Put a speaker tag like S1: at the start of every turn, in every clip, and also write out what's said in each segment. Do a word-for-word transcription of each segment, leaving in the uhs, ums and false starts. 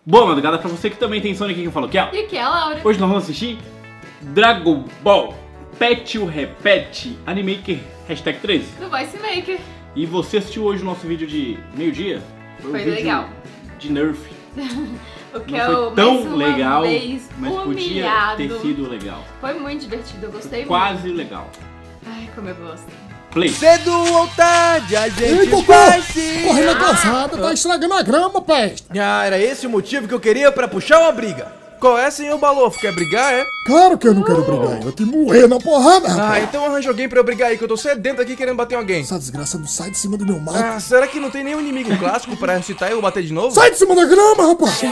S1: Boa madrugada pra você que também tem sono aqui, que eu falo que é.
S2: E aqui é a Laura.
S1: Hoje nós vamos assistir Dragon Ball Pet o Repete Animaker hashtag treze.
S2: Do Voice Maker.
S1: E você assistiu hoje o nosso vídeo de meio-dia?
S2: Foi, foi legal.
S1: De Nerf.
S2: O que
S1: Não
S2: eu,
S1: foi tão
S2: mais
S1: legal,
S2: vez
S1: mas
S2: humilhado.
S1: podia ter sido legal.
S2: Foi muito divertido, eu gostei
S1: Quase
S2: muito.
S1: legal.
S2: Ai, como eu gosto.
S1: Play.
S3: Cedo ou tarde, a gente
S4: Ei, Cocô,
S3: vai se...
S4: corre na calçada, tá estragando a grama, peste.
S3: Ah, era esse o motivo que eu queria pra puxar uma briga. Qual é, senhor Balofo? Quer brigar, é?
S4: Claro que eu não quero brigar, eu vou te moer na porrada,
S3: Ah,
S4: rapaz.
S3: então arranja alguém pra eu brigar aí, que eu tô sedento aqui querendo bater em alguém.
S4: Essa desgraça não sai de cima do meu mato.
S3: Ah, será que não tem nenhum inimigo clássico pra ressuscitar e eu bater de novo?
S4: Sai de cima da grama, rapaz.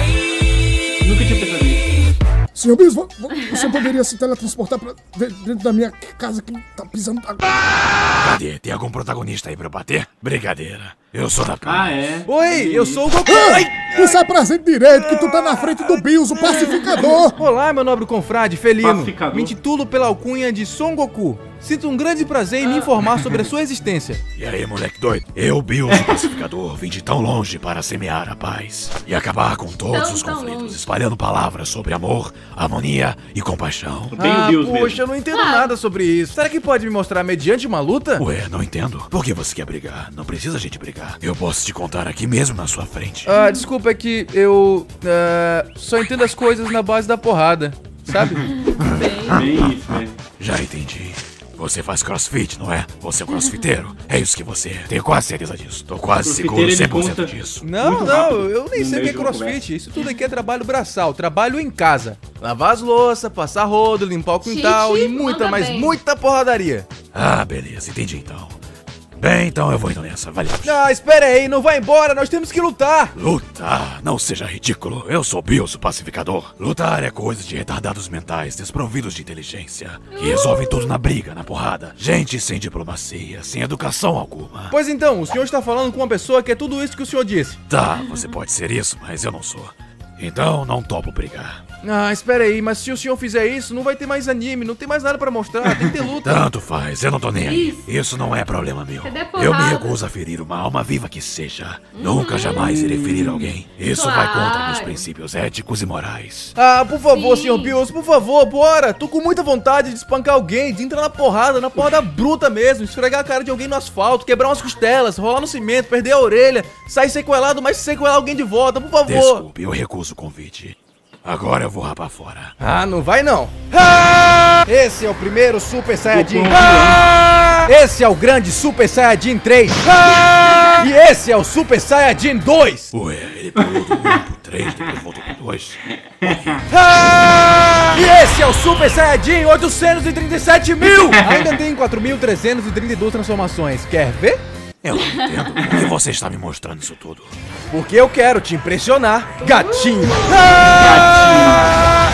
S1: Nunca tinha pensado nisso.
S4: Senhor Bispo, você poderia se teletransportar pra dentro da minha casa que tá pisando...
S5: Cadê? Tem algum protagonista aí pra eu bater? Brincadeira. Eu sou da
S1: Ah, é?
S3: Oi, eu sou o Goku. Ai!
S4: Tu se apresenta direito que tu tá na frente do Bills, o pacificador.
S3: Olá, meu nobre confrade felino.
S1: Pacificador.
S3: Me intitulo pela alcunha de Son Goku. Sinto um grande prazer em me informar sobre a sua existência.
S5: E aí, moleque doido? Eu, Bills, o pacificador, vim de tão longe para semear a paz e acabar com todos
S2: Tão,
S5: os
S2: tão
S5: conflitos,
S2: longe.
S5: espalhando palavras sobre amor, harmonia e compaixão.
S1: Bem
S3: Ah,
S1: Deus
S3: poxa,
S1: mesmo.
S3: eu não entendo
S2: Ah.
S3: nada sobre isso. Será que pode me mostrar mediante uma luta?
S5: Ué, não entendo. Por que você quer brigar? Não precisa a gente brigar. Eu posso te contar aqui mesmo na sua frente.
S3: Ah, desculpa, é que eu ah, só entendo as coisas na base da porrada, sabe?
S2: Bem.
S1: Bem isso, né?
S5: Já entendi. Você faz crossfit, não é? Você é um crossfiteiro? É isso que você é. Tenho quase certeza disso. Tô quase seguro
S1: Crossfiteiro, ele
S5: cem por cento
S1: conta.
S5: disso.
S3: Não,
S1: Muito
S3: não,
S1: rápido,
S3: eu nem
S1: no
S3: sei o que
S1: meio
S3: é
S1: de uma
S3: crossfit.
S1: conversa.
S3: Isso tudo aqui é trabalho braçal, trabalho em casa. Lavar as louças, passar rodo, limpar o quintal
S2: Chique,
S3: e muita,
S2: manda
S3: mas
S2: bem.
S3: muita porradaria.
S5: Ah, beleza. Entendi então. Bem, então eu vou indo nessa. Valeu.
S3: Ah, espera aí, não vai embora, nós temos que lutar.
S5: Lutar? Não seja ridículo. Eu sou Bills, o pacificador. Lutar é coisa de retardados mentais, desprovidos de inteligência, que resolvem tudo na briga, na porrada. Gente sem diplomacia, sem educação alguma.
S3: Pois então, o senhor está falando com uma pessoa que é tudo isso que o senhor disse.
S5: Tá, você pode ser isso, mas eu não sou. Então não topo brigar.
S3: Ah, espera aí, mas se o senhor fizer isso, não vai ter mais anime, não tem mais nada pra mostrar, tem que ter luta.
S5: Tanto faz, eu não tô nem aí.
S2: Isso.
S5: Isso não é problema meu.
S2: Cadê a
S5: Eu me
S2: porrada?
S5: recuso a ferir uma alma viva que seja. Nunca jamais irei ferir alguém. Isso
S2: Claro.
S5: vai contra meus princípios éticos e morais.
S3: Ah, por favor,
S2: Sim.
S3: senhor Bills, por favor, bora. Tô com muita vontade de espancar alguém, de entrar na porrada, na porrada bruta mesmo, esfregar a cara de alguém no asfalto, quebrar umas costelas, rolar no cimento, perder a orelha, sair sequelado, mas sequelar alguém de volta, por favor.
S5: Desculpe, eu recuso o convite. Agora eu vou rapar fora.
S3: Ah, não vai não. Ah! Esse é o primeiro Super Saiyajin.
S1: Goku.
S3: Ah! Esse é o grande Super Saiyajin três. Ah! E esse é o Super Saiyajin dois.
S5: Ué, ele pulou do um pro três, depois voltou pro dois.
S3: Ah! E esse é o Super Saiyajin oitocentos e trinta e sete mil. Ainda tem quatro mil trezentos e trinta e duas transformações. Quer ver?
S5: Eu não entendo. Por que você está me mostrando isso tudo?
S3: Porque eu quero te impressionar, gatinho. Ah!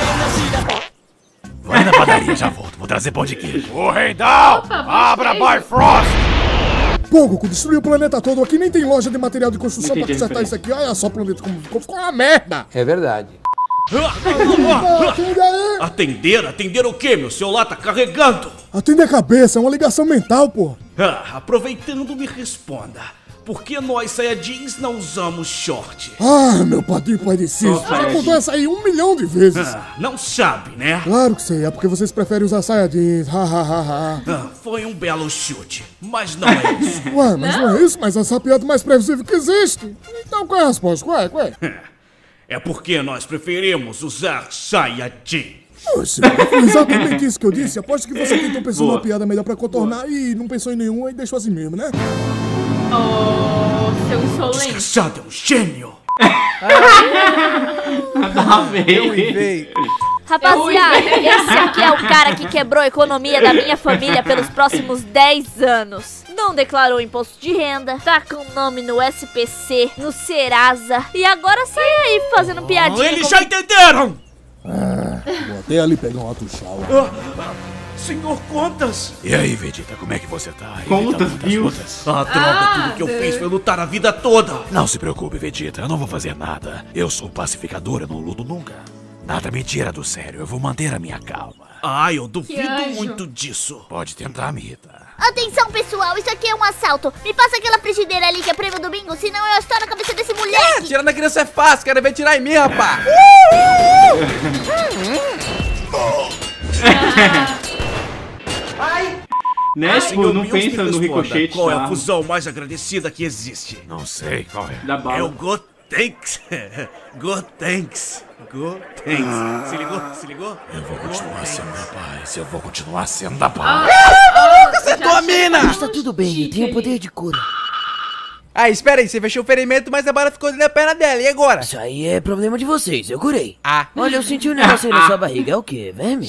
S5: Vou ir na padaria, já volto. Vou trazer pão de queijo. Ô, Reidão!
S2: Opa,
S5: Abra
S2: pão de
S5: Bifrost!
S4: Pô, Goku, destruiu o planeta todo. Aqui nem tem loja de material de construção
S1: Não
S4: pra
S1: entendi a
S4: consertar isso aqui. Olha só o planeta como ficou. Ficou uma merda.
S6: É verdade.
S4: Atende aí.
S7: Atender? Atender o quê? Meu celular tá carregando.
S4: Atende a cabeça, é uma ligação mental, pô.
S7: Ah, aproveitando, me responda. Por que nós Saiyajins não usamos short?
S4: Ah, meu padrinho padecido.
S1: Nossa,
S4: Já
S1: é.
S4: contou essa aí um milhão de vezes.
S7: Ah, não sabe, né?
S4: Claro que sei, é porque vocês preferem usar Saiyajins. Ha, ha, ha, ha.
S7: Ah, foi um belo chute, mas não é isso.
S4: Ué, mas não. é isso? Mas essa é a piada mais previsível que existe. Então qual é a resposta? Qual é? Qual é?
S7: É porque nós preferimos usar Saiyajin.
S4: Oxe, foi exatamente isso que eu disse. Aposto que você tentou pensar
S1: Boa.
S4: numa piada melhor pra contornar e não pensou em nenhuma e deixou assim mesmo, né?
S2: Oh, seu insolente.
S7: Desgraçado é um gênio.
S1: Nada a ver.
S3: Eu invei.
S8: Rapaziada,
S2: É ruim, né?
S8: esse aqui é o cara que quebrou a economia da minha família pelos próximos dez anos. Não declarou imposto de renda, tá com nome no S P C, no Serasa e agora sai aí fazendo piadinha.
S7: Eles
S8: com-
S7: já entenderam!
S4: Vou até ali pegar um ato shower.
S7: Ah, senhor Contas!
S5: E aí, Vegeta, como é que você tá?
S1: Contas,
S5: Evitando muitas
S1: Bills.
S5: lutas?
S7: Ah, droga,
S2: Ah,
S7: tudo que eu
S2: Deus.
S7: fiz foi lutar a vida toda.
S5: Não se preocupe, Vegeta, eu não vou fazer nada. Eu sou o pacificador, eu não luto nunca. Nada me tira do sério, eu vou manter a minha calma.
S7: Ai, eu duvido
S2: anjo.
S7: muito disso.
S5: Pode tentar, Mita.
S8: Atenção, pessoal, isso aqui é um assalto. Me passa aquela frigideira ali que é prêmio domingo, senão eu estouro a cabeça desse
S3: É,
S8: moleque.
S3: tirando a criança é fácil, quero ver tirar em mim, rapaz.
S1: Né,
S7: Senhor
S1: tipo, não
S7: Bills, me
S1: pensa no
S7: responda,
S1: ricochete
S7: qual é a
S1: da,
S7: fusão mais agradecida que existe?
S5: Não sei qual é.
S1: da
S7: É o
S1: bala.
S7: Gotenks. Gotenks. Gotenks. Se ligou? Se ligou?
S5: Eu vou continuar sendo da paz, eu vou continuar sendo da paz.
S3: Acertou a mina!
S6: Está tudo bem, eu tenho poder de cura.
S3: Ah, espera aí, você fechou o ferimento, mas a bala ficou dentro da perna dela, e agora?
S6: Isso aí é problema de vocês, eu curei.
S3: Ah.
S6: Olha, eu senti um negócio aí na sua barriga, é o quê, verme?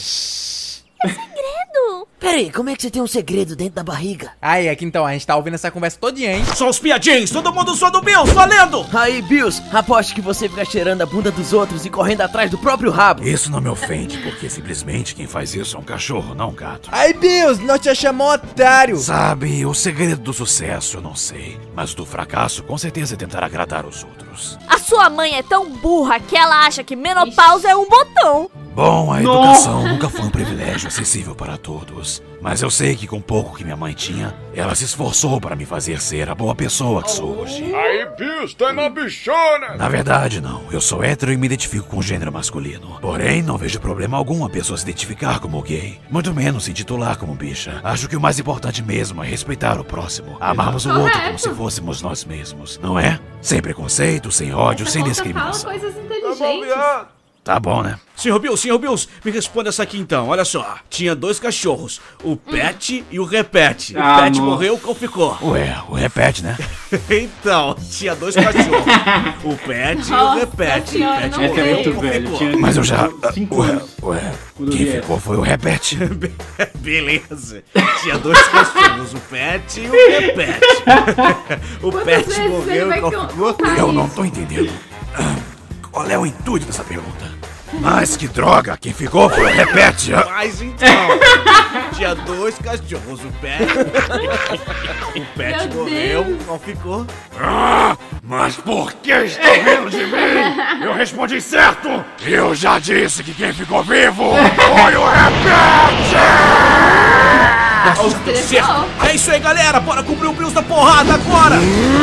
S8: Segredo.
S6: Peraí, como é que você tem um segredo dentro da barriga?
S3: Aí, é que então, a gente tá ouvindo essa conversa todinha, hein?
S7: Só os piadinhos, todo mundo só do Bills, valendo!
S6: Aí, Bills, aposto que você fica cheirando a bunda dos outros e correndo atrás do próprio rabo.
S5: Isso não me ofende, porque simplesmente quem faz isso é um cachorro, não um gato.
S3: Aí, Bills, nós te chamamos otário.
S5: Sabe, o segredo do sucesso eu não sei, mas do fracasso com certeza é tentar agradar os outros.
S8: A sua mãe é tão burra que ela acha que menopausa é um botão.
S5: Bom, a
S1: Nossa.
S5: educação nunca foi um privilégio acessível para todos. Mas eu sei que com pouco que minha mãe tinha, ela se esforçou para me fazer ser a boa pessoa que sou hoje.
S9: Aí, Bills, tá na bichona!
S5: Na verdade, não. Eu sou hétero e me identifico com o gênero masculino. Porém, não vejo problema algum a pessoa se identificar como gay. Muito menos se intitular como bicha. Acho que o mais importante mesmo é respeitar o próximo. Amarmos o outro como se fôssemos nós mesmos, não é? Sem preconceito, sem ódio, sem
S2: Essa conta fala
S5: discriminação.
S2: coisas
S9: Tá bom,
S2: inteligentes.
S9: viado.
S5: Tá bom, né?
S7: Senhor Bills, senhor Bills, me responda essa aqui então, olha só. Tinha dois cachorros, o Pet e o Repete. O
S1: Ah,
S7: Pet
S1: nossa.
S7: morreu, qual ficou?
S5: Ué, o repete, né?
S7: Então, tinha dois cachorros, o Pet e o
S2: Nossa
S7: Repete. O
S2: senhora,
S7: Pet
S2: não
S1: Essa é
S7: morreu,
S1: muito
S7: qual
S1: velho.
S7: ficou?
S1: Tinha
S5: Mas eu já...
S1: cinco
S5: Ué,
S1: anos.
S5: ué,
S1: Quando eu
S5: quem
S1: vi
S5: ficou foi o repete.
S7: Beleza. Tinha dois cachorros, o Pet e o Repete. O
S2: Quantas
S7: Pet
S2: vezes ele
S7: morreu,
S2: vai
S7: qual
S2: con-
S7: ficou?
S2: contar
S5: Eu
S2: isso?
S5: não tô entendendo. Ah, qual é o intuito dessa pergunta? Mas que droga, quem ficou foi o repete. Ah,
S7: Mas então, tinha dois cachorros, o Pet. O Pet
S2: Meu
S7: morreu,
S2: Deus.
S7: qual ficou?
S5: Ah, mas por que está rindo de mim? Eu respondi certo. Eu já disse que quem ficou vivo foi o repete.
S7: Deu certo. É isso aí, galera. Bora cumprir o Bills da porrada agora.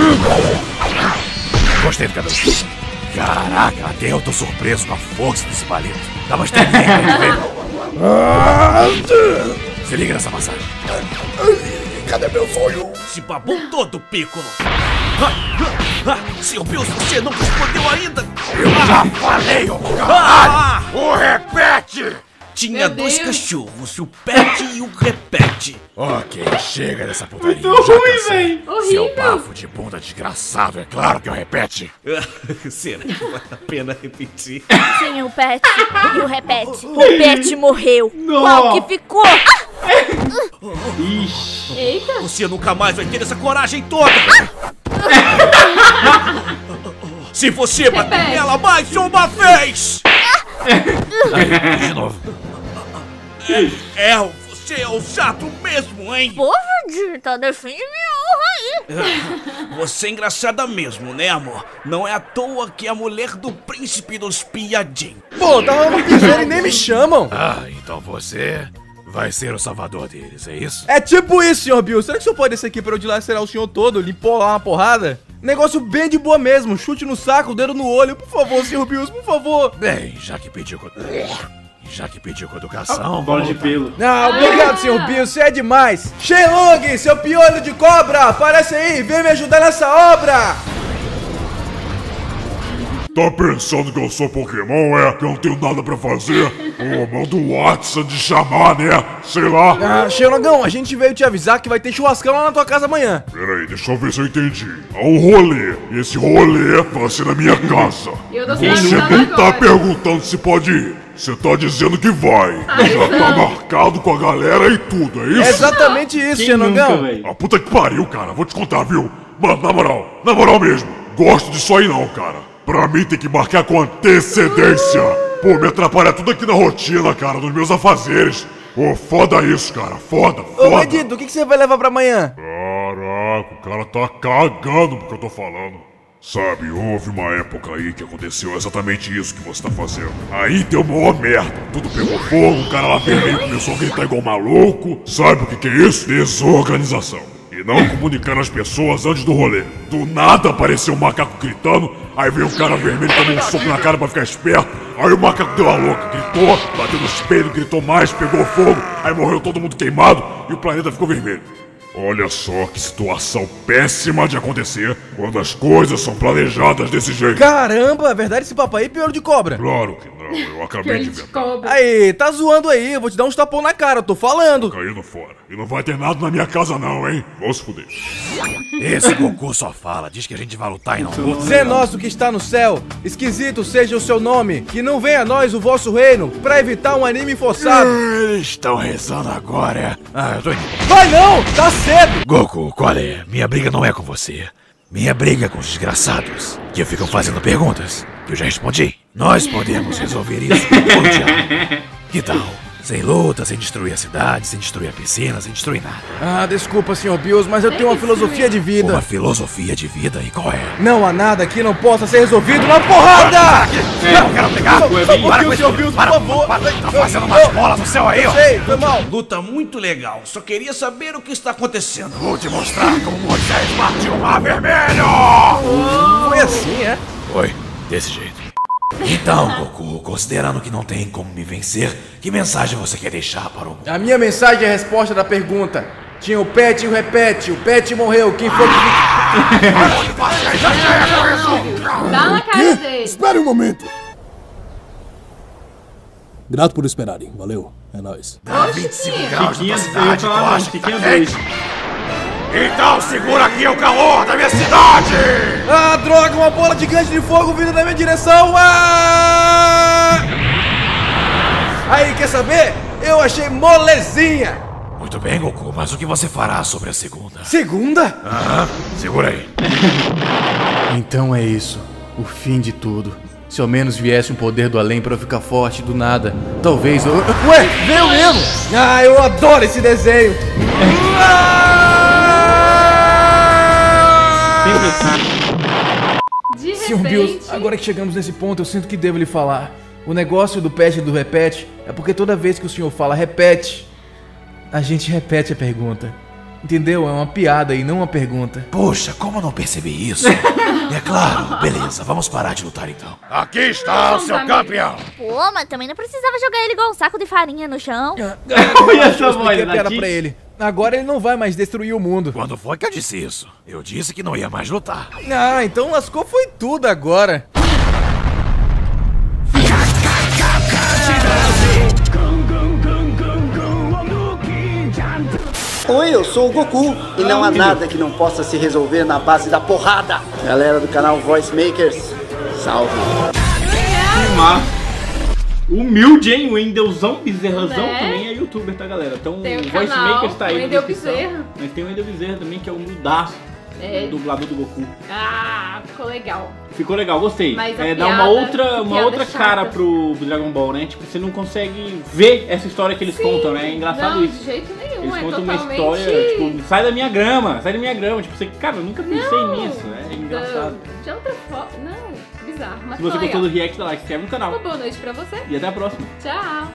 S5: Gostei do cabelo. Caraca, até eu tô surpreso com a força desse palito. Dá mais tempo aí, se liga nessa massagem.
S4: Cadê meu sonho?
S7: Se babou todo, Piccolo. Ah, ah, ah, senhor Bills, você não respondeu ainda.
S5: Eu já falei, ô caralho.
S7: Ah,
S5: O repete.
S7: tinha
S2: Meu
S7: dois
S2: Deus.
S7: cachorros, o Pet e o Repete.
S5: Ok, chega dessa putaria.
S1: Muito
S5: eu já
S1: ruim,
S5: cansei.
S1: véi.
S5: Seu
S2: Horrível.
S5: bafo de bunda desgraçado, é claro que eu repete.
S7: Será que vale a pena repetir?
S8: Sim, o Pet e o Repete. O Pet morreu.
S1: Não.
S8: Qual que ficou?
S1: Ixi.
S2: Eita.
S7: Você nunca mais vai ter essa coragem toda. Se você bater
S2: Repete.
S7: nela mais uma vez.
S5: De novo.
S7: É, você é o chato mesmo, hein?
S8: Pô, Verdinho, tá defendendo minha honra aí.
S7: Você é engraçada mesmo, né, amor? Não é à toa que é a mulher do príncipe dos piadinhos.
S3: Pô, tava no piseiro e nem me chamam.
S5: Ah, então você vai ser o salvador deles, é isso?
S3: É tipo isso, senhor Bill. Será que o senhor pode descer aqui pra eu dilacerar o senhor todo, limpar lá uma porrada? Negócio bem de boa mesmo, chute no saco, dedo no olho. Por favor, senhor Bills, por favor.
S5: Bem, já que pediu com... Já que pediu com educação...
S1: Bola de
S5: vamos-
S1: pelo.
S3: Não, obrigado, senhor Bill, você é demais. Shenlong, seu piolho de cobra, aparece aí, vem me ajudar nessa obra.
S9: Tá pensando que eu sou Pokémon, é? Que eu não tenho nada pra fazer? Pô, manda o WhatsApp de chamar, né? Sei lá.
S3: Ah, Shenlongão, a gente veio te avisar que vai ter churrascão lá na tua casa amanhã.
S9: Pera aí, deixa eu ver se eu entendi. É um rolê, e esse rolê vai ser na minha casa.
S2: Eu tô sendo
S9: Você
S2: avisada
S9: nem tá
S2: agora.
S9: perguntando se pode ir. Você tá dizendo que vai. Já tá marcado com a galera e tudo, é
S3: É
S9: isso?
S3: exatamente isso,
S1: Quem nunca,
S3: Shenlongão.
S1: velho?
S9: A puta que pariu, cara. Vou te contar, viu? Mano, na moral, na moral mesmo. Gosto disso aí não, cara. Pra mim tem que marcar com antecedência. Pô, me atrapalha tudo aqui na rotina, cara, dos meus afazeres. Pô, foda isso, cara. Foda,
S3: Ô,
S9: foda.
S3: Medito, o que que você vai levar pra amanhã?
S9: Caraca, o cara tá cagando porque eu tô falando. Sabe, houve uma época aí que aconteceu exatamente isso que você tá fazendo. Aí deu maior merda. Tudo pegou fogo, o cara lá vermelho começou a gritar igual maluco. Sabe o que que é isso? Desorganização. E não comunicaram as pessoas antes do rolê. Do nada apareceu um macaco gritando. Aí veio o cara vermelho, tomou um soco na cara pra ficar esperto. Aí o macaco deu a louca, gritou, bateu no espelho, gritou mais, pegou fogo. Aí morreu todo mundo queimado e o planeta ficou vermelho. Olha só que situação péssima de acontecer quando as coisas são planejadas desse jeito.
S3: Caramba, é verdade esse papo aí, piolho de cobra?
S9: Claro que não, eu acabei de inventar.
S3: Aí, tá zoando aí, eu vou te dar uns tapão na cara, eu tô falando.
S9: Caindo fora. E não vai ter nada na minha casa não, hein? Vou se fuder.
S5: Esse Goku só fala, diz que a gente vai lutar e não luta.
S3: Zé nosso que está no céu, esquisito seja o seu nome, que não venha a nós o vosso reino, pra evitar um anime forçado.
S5: Eles estão rezando agora. Ah, eu tô indo.
S3: Vai não, tá cedo.
S5: Goku, qual é? Minha briga não é com você. Minha briga é com os desgraçados, que ficam fazendo perguntas, que eu já respondi. Nós podemos resolver isso por diálogo. Que tal? Sem luta, sem destruir a cidade, sem destruir a piscina, sem destruir nada.
S3: Ah, desculpa, senhor Bills, mas eu tenho uma filosofia de vida.
S5: Uma filosofia de vida? E qual é?
S3: Não há nada que não possa ser resolvido na porrada!
S5: É, eu quero brigar!
S3: Só um pouquinho, senhor Bills, por favor!
S5: Tá fazendo umas bolas no céu aí, ó!
S3: Sei, foi mal!
S7: Luta muito legal, só queria saber o que está acontecendo.
S5: Vou te mostrar como Moisés partiu o mar vermelho!
S3: Foi assim, é?
S5: Foi, desse jeito. Então, Goku, considerando que não tem como me vencer, que mensagem você quer deixar para o mundo?
S3: A minha mensagem é a resposta da pergunta. Tinha o Pet e o Repete, o Pet morreu, quem foi que...
S2: Dá na cara dele.
S4: Espere um momento. Grato por esperarem, valeu, é nóis.
S5: Dá vinte e cinco graus
S1: Chiquinha,
S5: na
S1: eu ia
S5: cidade, tu
S1: falar,
S5: acha que tá
S1: Chiquinha
S5: quente?
S1: dois.
S5: Então segura aqui o calor da minha cidade!
S3: Ah, droga, uma bola gigante de fogo vindo na minha direção! Ah! Aí, quer saber? Eu achei molezinha!
S5: Muito bem, Goku, mas o que você fará sobre a segunda?
S3: Segunda?
S5: Aham, segura aí.
S3: Então é isso, o fim de tudo. Se ao menos viesse um poder do além pra eu ficar forte do nada, talvez eu... Ué, veio mesmo! Ah, eu adoro esse desenho!
S2: De
S3: senhor
S2: repente...
S3: Bills, agora que chegamos nesse ponto, eu sinto que devo lhe falar. O negócio do Pet e do Repete é porque toda vez que o senhor fala repete, a gente repete a pergunta. Entendeu? É uma piada e não uma pergunta.
S5: Poxa, como eu não percebi isso? É claro, beleza, vamos parar de lutar então. Aqui está o seu campeão!
S8: Pô, mas também não precisava jogar ele igual um saco de farinha no chão.
S1: Olha essa
S3: Eu
S1: voz,
S3: expliquei a piada
S1: Nath.
S3: pra ele. Agora ele não vai mais destruir o mundo.
S5: Quando foi que eu disse isso? Eu disse que não ia mais lutar.
S3: Ah, então lascou foi tudo agora.
S10: Oi, eu sou o Goku e não há nada que não possa se resolver na base da porrada. Galera do canal Voice Makers, salve.
S1: Que massa. Humilde, hein? O Endeuzão Bezerrazão
S2: Né?
S1: também é youtuber, tá, galera? Então
S2: Tem o
S1: o Voice
S2: canal,
S1: Makers tá aí
S2: o
S1: na
S2: Endeu
S1: descrição.
S2: Bezerra.
S1: Mas tem o Endeu Bezerra também, que é o humildaço,
S2: É.
S1: o dublador do Goku.
S2: Ah, ficou legal.
S1: Ficou legal, gostei.
S2: Mas a
S1: É, dá
S2: piada-
S1: uma outra,
S2: a
S1: uma
S2: piada
S1: outra
S2: é chata.
S1: cara pro Dragon Ball, né? Tipo, você não consegue ver essa história que eles contam, né? É engraçado
S2: Não,
S1: isso.
S2: de jeito nenhum,
S1: Eles
S2: é
S1: contam uma
S2: totalmente...
S1: história, tipo, sai da minha grama, sai da minha grama. Tipo, você, cara, eu nunca pensei
S2: Não,
S1: nisso, é engraçado.
S2: Da- De outra forma... Não, bizarro, mas
S1: Se você
S2: ficou
S1: gostou
S2: legal.
S1: do react, dá like, se inscreve no canal.
S2: Uma boa noite pra você.
S1: E até a próxima.
S2: Tchau.